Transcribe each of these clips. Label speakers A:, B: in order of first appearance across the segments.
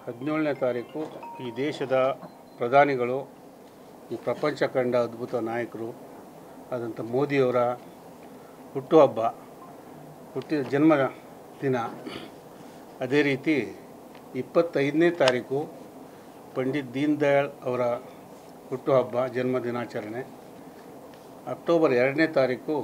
A: 17ನೇ ತಾರೀಕು ಈ ದೇಶದ ಪ್ರಧಾನಿಗಳು, ಈ ಪ್ರಪಂಚ ಕಂಡ ಅದ್ಭುತ ನಾಯಕರು ಆದಂಥ ಮೋದಿಯವರ ಹುಟ್ಟುಹಬ್ಬ, ಹುಟ್ಟಿದ ಜನ್ಮ ದಿನ. ಅದೇ ರೀತಿ 25ನೇ ತಾರೀಕು ಪಂಡಿತ್ ದೀನ್ ದಯಾಳ್ ಅವರ ಹುಟ್ಟುಹಬ್ಬ, ಜನ್ಮ ದಿನಾಚರಣೆ. ಅಕ್ಟೋಬರ್ 2ನೇ ತಾರೀಕು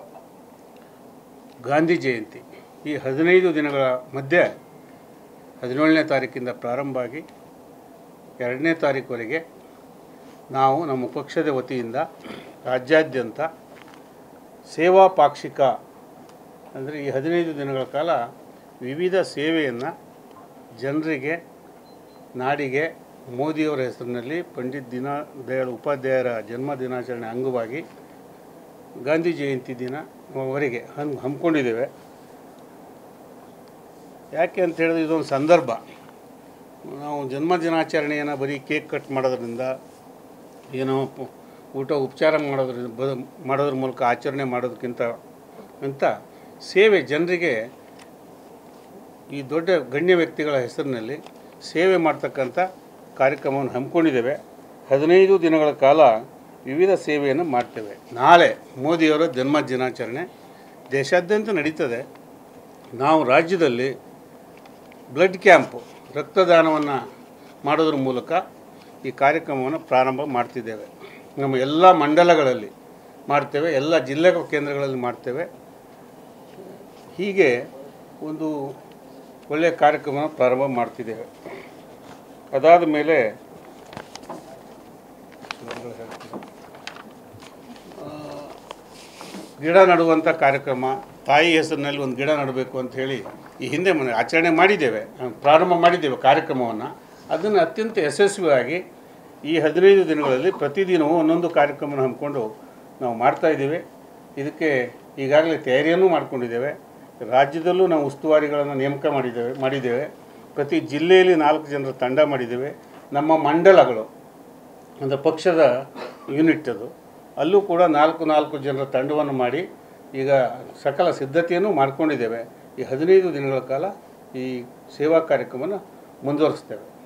A: ಗಾಂಧಿ ಜಯಂತಿ. ಈ 15 ದಿನಗಳ ಮಧ್ಯೆ 17ನೇ ತಾರೀಕಿಂದ ಪ್ರಾರಂಭ ಆಗಿ 2ನೇ ತಾರೀಕುವರೆಗೆ ನಾವು ನಮ್ಮ ಪಕ್ಷದ ವತಿಯಿಂದ ರಾಜ್ಯಾದ್ಯಂತ ಸೇವಾ ಪಾಕ್ಷಿಕ ಅಂದರೆ ಈ 15 ದಿನಗಳ ಕಾಲ ವಿವಿಧ ಸೇವೆಯನ್ನು ಜನರಿಗೆ, ನಾಡಿಗೆ ಮೋದಿಯವರ ಹೆಸರಿನಲ್ಲಿ ಪಂಡಿತ್ ದೀನ್ ದಯಾಳ್ ಉಪಾಧ್ಯಾಯರ ಜನ್ಮ ದಿನಾಚರಣೆ ಅಂಗವಾಗಿ ಗಾಂಧಿ ಜಯಂತಿ ದಿನವರೆಗೆ ಹಮ್ಮಿಕೊಂಡಿದ್ದೇವೆ. ಯಾಕೆ ಅಂತ ಹೇಳಿದ್ರೆ ಇದೊಂದು ಸಂದರ್ಭ. ನಾವು ಜನ್ಮ ದಿನಾಚರಣೆಯನ್ನು ಬರೀ ಕೇಕ್ ಕಟ್ ಮಾಡೋದ್ರಿಂದ, ಏನೋ ಊಟ ಉಪಚಾರ ಮಾಡೋದ್ರ ಮೂಲಕ ಆಚರಣೆ ಮಾಡೋದಕ್ಕಿಂತ ಸೇವೆ, ಜನರಿಗೆ ಈ ದೊಡ್ಡ ಗಣ್ಯ ವ್ಯಕ್ತಿಗಳ ಹೆಸರಿನಲ್ಲಿ ಸೇವೆ ಮಾಡ್ತಕ್ಕಂಥ ಕಾರ್ಯಕ್ರಮವನ್ನು ಹಮ್ಮಿಕೊಂಡಿದ್ದೇವೆ. 15 ದಿನಗಳ ಕಾಲ ವಿವಿಧ ಸೇವೆಯನ್ನು ಮಾಡ್ತೇವೆ. ನಾಳೆ ಮೋದಿಯವರ ಜನ್ಮ ದಿನಾಚರಣೆ ದೇಶಾದ್ಯಂತ ನಡೀತದೆ. ನಾವು ರಾಜ್ಯದಲ್ಲಿ ಬ್ಲಡ್ ಕ್ಯಾಂಪು, ರಕ್ತದಾನವನ್ನು ಮಾಡೋದ್ರ ಮೂಲಕ ಈ ಕಾರ್ಯಕ್ರಮವನ್ನು ಪ್ರಾರಂಭ ಮಾಡ್ತಿದ್ದೇವೆ. ನಮ್ಮ ಎಲ್ಲ ಮಂಡಲಗಳಲ್ಲಿ ಮಾಡ್ತೇವೆ, ಎಲ್ಲ ಜಿಲ್ಲಾ ಕೇಂದ್ರಗಳಲ್ಲಿ ಮಾಡ್ತೇವೆ. ಹೀಗೆ ಒಂದು ಒಳ್ಳೆಯ ಕಾರ್ಯಕ್ರಮವನ್ನು ಪ್ರಾರಂಭ ಮಾಡ್ತಿದ್ದೇವೆ. ಅದಾದ ಮೇಲೆ ಗಿಡ ನೆಡುವಂಥ ಕಾರ್ಯಕ್ರಮ, ತಾಯಿ ಹೆಸರಿನಲ್ಲಿ ಒಂದು ಗಿಡ ನೆಡಬೇಕು ಅಂತ ಹೇಳಿ ಈ ಹಿಂದೆ ಆಚರಣೆ ಮಾಡಿದ್ದೇವೆ, ಪ್ರಾರಂಭ ಮಾಡಿದ್ದೇವೆ ಕಾರ್ಯಕ್ರಮವನ್ನು. ಅದನ್ನು ಅತ್ಯಂತ ಯಶಸ್ವಿಯಾಗಿ ಈ 15 ದಿನಗಳಲ್ಲಿ ಪ್ರತಿದಿನವೂ ಒಂದೊಂದು ಕಾರ್ಯಕ್ರಮವನ್ನು ಹಮ್ಮಿಕೊಂಡು ನಾವು ಮಾಡ್ತಾಯಿದ್ದೀವಿ. ಇದಕ್ಕೆ ಈಗಾಗಲೇ ತಯಾರಿಯನ್ನು ಮಾಡಿಕೊಂಡಿದ್ದೇವೆ. ರಾಜ್ಯದಲ್ಲೂ ನಾವು ಉಸ್ತುವಾರಿಗಳನ್ನು ನೇಮಕ ಮಾಡಿದ್ದೇವೆ. ಪ್ರತಿ ಜಿಲ್ಲೆಯಲ್ಲಿ 4 ಜನರ ತಂಡ ಮಾಡಿದ್ದೇವೆ. ನಮ್ಮ ಮಂಡಲಗಳು ಅಂದರೆ ಪಕ್ಷದ ಯೂನಿಟ್ ಅದು, ಅಲ್ಲೂ ಕೂಡ 4 ಜನರ ತಂಡವನ್ನು ಮಾಡಿ ಈಗ ಸಕಲ ಸಿದ್ಧತೆಯನ್ನು ಮಾಡಿಕೊಂಡಿದ್ದೇವೆ. ಈ 15 ದಿನಗಳ ಕಾಲ ಈ ಸೇವಾ ಕಾರ್ಯಕ್ರಮವನ್ನು ಮುಂದುವರಿಸ್ತೇವೆ.